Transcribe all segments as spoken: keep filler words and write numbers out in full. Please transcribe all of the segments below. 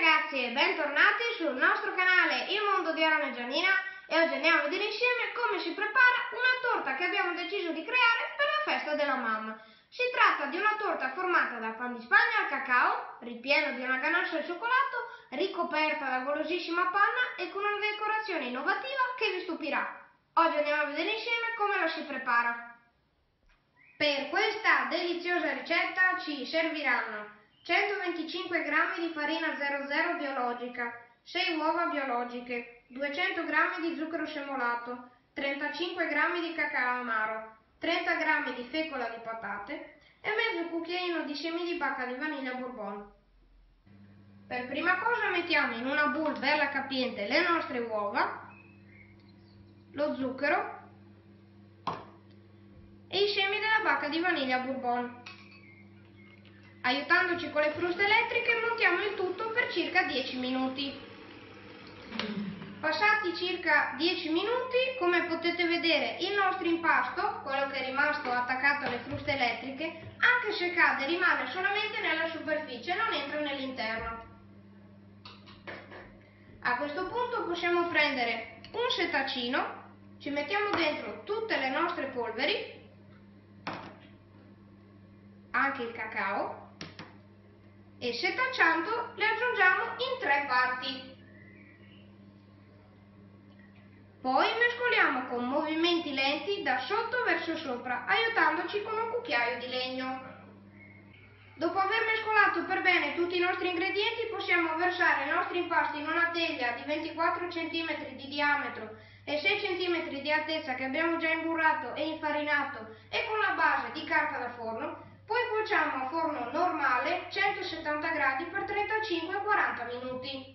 ragazzi e bentornati sul nostro canale Il Mondo di Aaron e Giannina, e oggi andiamo a vedere insieme come si prepara una torta che abbiamo deciso di creare per la festa della mamma. Si tratta di una torta formata da pan di Spagna al cacao, ripieno di una ganache al cioccolato, ricoperta da golosissima panna e con una decorazione innovativa che vi stupirà. Oggi andiamo a vedere insieme come la si prepara. Per questa deliziosa ricetta ci serviranno centoventicinque grammi di farina zero zero biologica, sei uova biologiche, duecento grammi di zucchero semolato, trentacinque grammi di cacao amaro, trenta grammi di fecola di patate e mezzo cucchiaino di semi di bacca di vaniglia bourbon. Per prima cosa mettiamo in una bowl bella capiente le nostre uova, lo zucchero e i semi della bacca di vaniglia bourbon. Aiutandoci con le fruste elettriche montiamo il tutto per circa dieci minuti. Passati circa dieci minuti, come potete vedere, il nostro impasto, quello che è rimasto attaccato alle fruste elettriche, anche se cade rimane solamente nella superficie, non entra nell'interno. A questo punto possiamo prendere un setacino, ci mettiamo dentro tutte le nostre polveri, anche il cacao, e setacciando le aggiungiamo in tre parti. Poi mescoliamo con movimenti lenti da sotto verso sopra, aiutandoci con un cucchiaio di legno. Dopo aver mescolato per bene tutti i nostri ingredienti, possiamo versare i nostri impasti in una teglia di ventiquattro centimetri di diametro e sei centimetri di altezza che abbiamo già imburrato e infarinato e con la base di carta da forno. Poi cuociamo a forno normale centosettanta gradi per trentacinque quaranta minuti.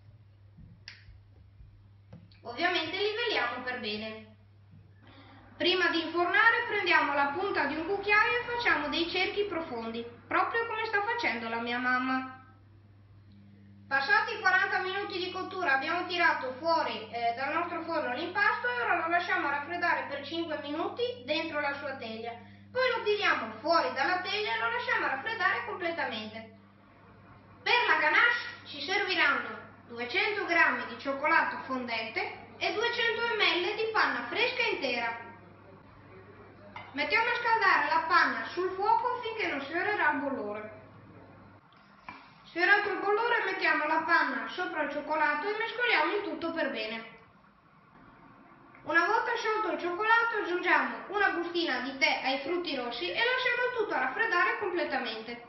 Ovviamente li veliamo per bene. Prima di infornare prendiamo la punta di un cucchiaio e facciamo dei cerchi profondi, proprio come sta facendo la mia mamma. Passati quaranta minuti di cottura abbiamo tirato fuori eh, dal nostro forno l'impasto e ora lo lasciamo raffreddare per cinque minuti dentro la sua teglia. Poi lo tiriamo fuori dalla teglia e lo lasciamo raffreddare completamente. Per la ganache ci serviranno duecento grammi di cioccolato fondente e duecento millilitri di panna fresca intera. Mettiamo a scaldare la panna sul fuoco finché non sfiorerà il bollore. Sfiorato il bollore mettiamo la panna sopra il cioccolato e mescoliamo il tutto per bene. Una volta sciolto il cioccolato aggiungiamo una bustina di tè ai frutti rossi e lasciamo il tutto raffreddare completamente.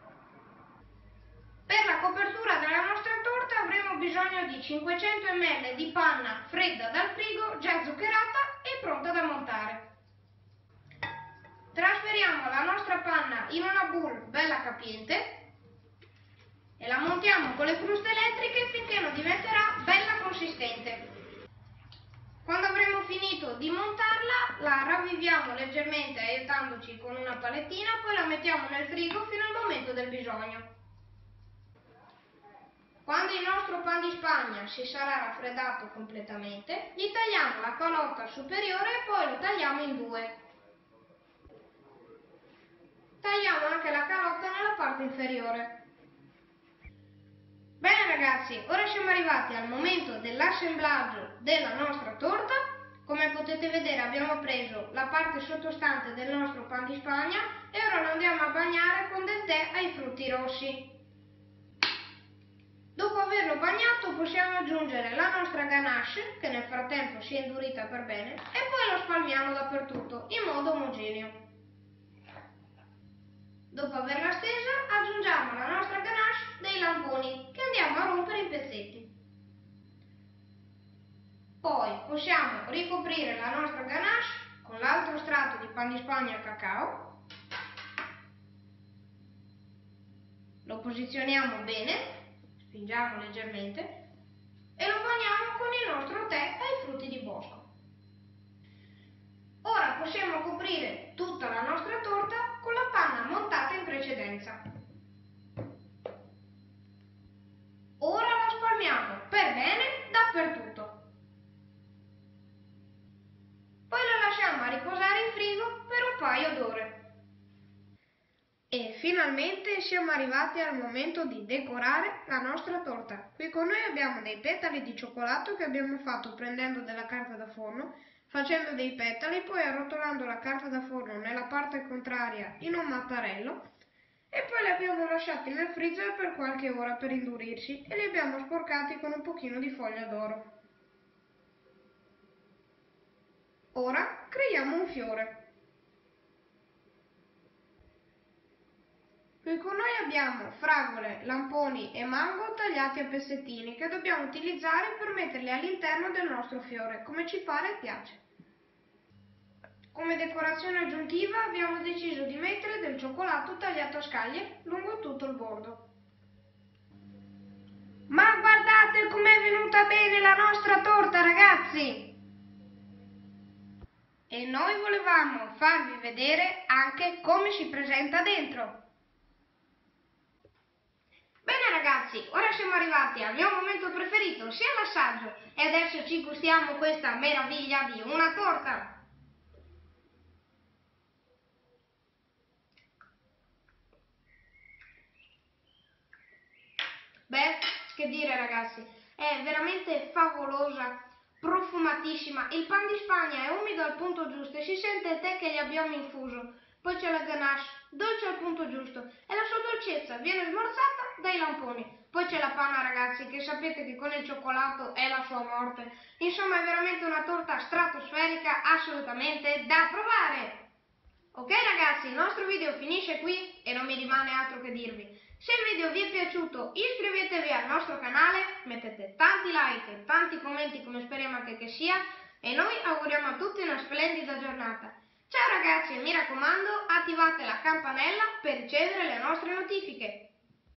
Per la copertura della nostra torta avremo bisogno di cinquecento millilitri di panna fredda dal frigo, già zuccherata e pronta da montare. Trasferiamo la nostra panna in una bowl bella capiente e la montiamo con le fruste elettriche finché non diventerà bella consistente. Quando avremo finito di montarla, la ravviviamo leggermente aiutandoci con una palettina, poi la mettiamo nel frigo fino al momento del bisogno. Quando il nostro pan di Spagna si sarà raffreddato completamente, gli tagliamo la calotta superiore e poi lo tagliamo in due. Tagliamo anche la calotta nella parte inferiore. Bene ragazzi, ora siamo arrivati al momento dell'assemblaggio della nostra torta. Come potete vedere abbiamo preso la parte sottostante del nostro pan di Spagna e ora lo andiamo a bagnare con del tè ai frutti rossi. Dopo averlo bagnato possiamo aggiungere la nostra ganache, che nel frattempo si è indurita per bene, e poi lo spalmiamo dappertutto in modo omogeneo. Dopo averla stesa aggiungiamo alla nostra ganache dei lamponi che andiamo a rompere in pezzetti. Poi possiamo ricoprire la nostra ganache con l'altro strato di pan di Spagna al cacao. Lo posizioniamo bene, spingiamo leggermente e lo bagniamo con il nostro tè ai frutti di bosco. Ora possiamo coprire tutta la nostra torta con la panna montata in precedenza. Ora la spalmiamo per bene dappertutto. Poi la lasciamo a riposare in frigo per un paio d'ore. E fino finalmente siamo arrivati al momento di decorare la nostra torta. Qui con noi abbiamo dei petali di cioccolato che abbiamo fatto prendendo della carta da forno, facendo dei petali, poi arrotolando la carta da forno nella parte contraria in un mattarello e poi li abbiamo lasciati nel freezer per qualche ora per indurirsi e li abbiamo sporcati con un pochino di foglia d'oro. Ora creiamo un fiore. Qui con noi abbiamo fragole, lamponi e mango tagliati a pezzettini che dobbiamo utilizzare per metterli all'interno del nostro fiore, come ci pare e piace. Come decorazione aggiuntiva abbiamo deciso di mettere del cioccolato tagliato a scaglie lungo tutto il bordo. Ma guardate com'è venuta bene la nostra torta, ragazzi! E noi volevamo farvi vedere anche come si presenta dentro. Bene ragazzi, ora siamo arrivati al mio momento preferito, sia l'assaggio, e adesso ci gustiamo questa meraviglia di una torta. Beh, che dire ragazzi, è veramente favolosa, profumatissima, il pan di Spagna è umido al punto giusto e si sente il tè che gli abbiamo infuso, poi c'è la ganache, dolce al punto giusto e la sua dolcezza viene smorzata dai lamponi. Poi c'è la panna ragazzi, che sapete che con il cioccolato è la sua morte. Insomma è veramente una torta stratosferica assolutamente da provare. Ok ragazzi, il nostro video finisce qui e non mi rimane altro che dirvi. Se il video vi è piaciuto iscrivetevi al nostro canale, mettete tanti like e tanti commenti come speriamo anche che sia e noi auguriamo a tutti una splendida giornata. Ciao ragazzi e mi raccomando attivate la campanella per ricevere le nostre notifiche.